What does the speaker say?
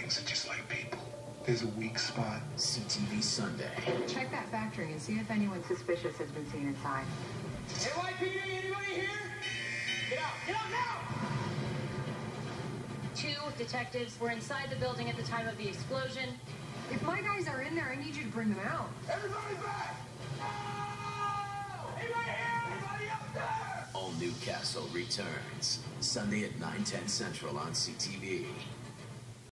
things are just like people. There's a weak spot. CTV Sunday. Check that factory and see if anyone suspicious has been seen inside. NYPD, anybody here? Get out! Get out now! 2 detectives were inside the building at the time of the explosion. If my guys are in there, I need you to bring them out. Everybody back! No! Anybody here? Anybody up there? All Newcastle returns Sunday at 9:10 Central on CTV.